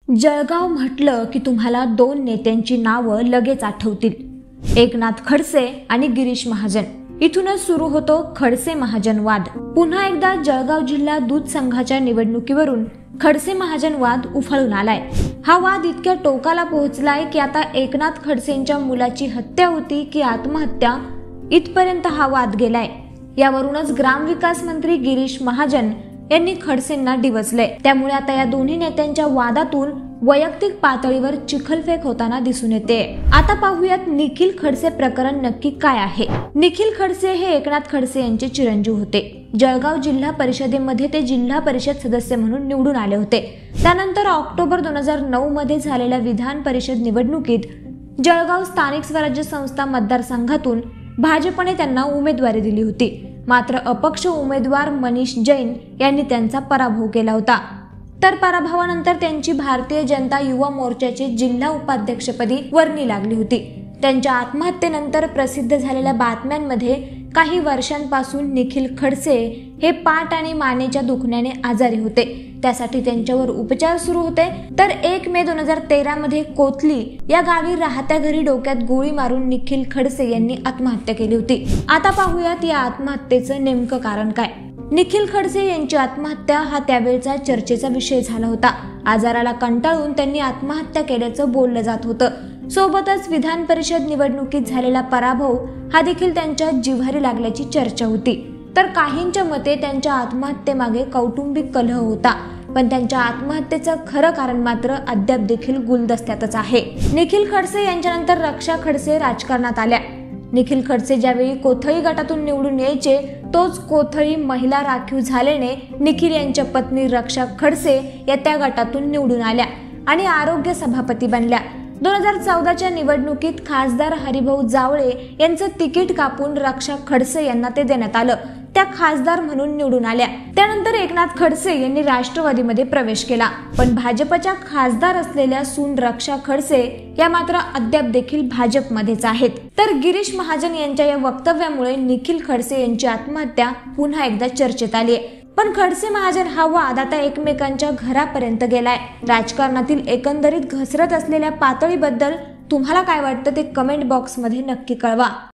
जळगाव म्हटलं की तुम्हाला दोन नेत्यांची नावं लगेच आठवतील, एकनाथ खडसे आणि गिरीश महाजन। इथूनच सुरू होतो खडसे महाजन वाद। पुन्हा एकदा जळगाव जिल्हा दूध संघाच्या निवडणुकीवरून खडसे महाजन वाद उफाळून आलाय। हा वाद इतक्या टोकाला पोहोचलाय की आता एकनाथ खडसेंच्या मुलाची हत्या होती की आत्महत्या इथपर्यंत हा वाद गेलाय। यावरूनच ग्रामविकास मंत्री गिरीश महाजन यांनी खडसेंना डिवचलंय। त्यामुळे आता या दोन्ही नेत्यांच्या वादातून वैयक्तिक पातळीवर चिखलफेक होताना दिसून येते। आता पाहूयात निखिल खडसे प्रकरण नक्की काय आहे। निखिल खडसे हे एकनाथ खडसे यांचे चिरंजीव होते। जळगाव जिल्हा परिषदेमध्ये ते जिल्हा परिषद सदस्य म्हणून निवडून आले होते। त्यानंतर ऑक्टोबर 2009 मध्ये झालेल्या विधान परिषद निवडणुकीत जळगाव स्थानिक स्वराज्य संस्था मतदारसंघातून भाजपने त्यांना उमेदवारी दिली होती। मात्र अपक्ष उमेदवार मनीष जैन यांनी त्यांचा पराभव केला होता। तर पराभवानंतर त्यांची भारतीय जनता युवा मोर्चाचे जिल्हा उपाध्यक्षपदी वर्णी लागली होती। त्यांच्या आत्महत्येनंतर प्रसिद्ध झालेल्या बातम्यांमध्ये काही वर्षांपासून निखिल खडसे हे पाठ आणि मानेच्या दुखण्याने आजारी होते। त्यासाठी त्यांच्यावर उपचार सुरू होते। तर 1 मे 2013 मध्ये कोथली या गावी राहत्या घरी डोक्यात गोळी मारून निखिल खडसे यांनी आत्महत्या केली होती। आता पाहूयात या आत्महत्येचं नेमकं कारण काय। निखिल खडसे यांची आत्महत्या हा त्यावेळचा चर्चेचा विषय झाला होता। आजाराला कंटाळून त्यांनी आत्महत्या केल्याचं बोललं जात होतं। सोबतच विधान परिषद निवडणुकीत झालेला पराभव हा देखील त्यांच्या जिव्हारी लागल्याची चर्चा होती। तर काहींच्या मते त्यांच्या आत्महत्येमागे कौटुंबिक कलह होता, पण त्यांच्या आत्महत्येचं खरं कारण मात्र अद्याप देखील गुलदस्त्यातच आहे। निखिल खडसे यांच्यानंतर रक्षा खडसे राजकारणात आल्या। निखिल खडसे ज्यावेळी कोथळी गटातून निवडून यायचे तोच कोथळी महिला राखीव झाल्याने निखिल यांच्या पत्नी रक्षा खडसे या त्या गटातून निवडून आल्या आणि आरोग्य सभापती बनल्या। 2014च्या निवडणुकीत खासदार हरिभाऊ जावळे यांचं तिकीट कापून रक्षा खडसे यांना ते देण्यात आलं। त्या खासदार म्हणून निवडून आल्या। त्यानंतर एकनाथ खडसे यांनी राष्ट्रवादीमध्ये प्रवेश केला, पण भाजपच्या खासदार असलेल्या सून रक्षा खडसे या मात्र अद्याप देखील भाजपमध्येच आहेत। तर गिरीश महाजन यांच्या या वक्तव्यामुळे निखिल खडसे यांची आत्महत्या पुन्हा एकदा चर्चेत आली आहे। पण खडसे महाजन हा वाद आता एकमेकांच्या घरापर्यंत गेलाय। राजकारणातील एकंदरीत घसरत असलेल्या पातळीबद्दल तुम्हाला काय वाटतं ते कमेंट बॉक्समध्ये नक्की कळवा।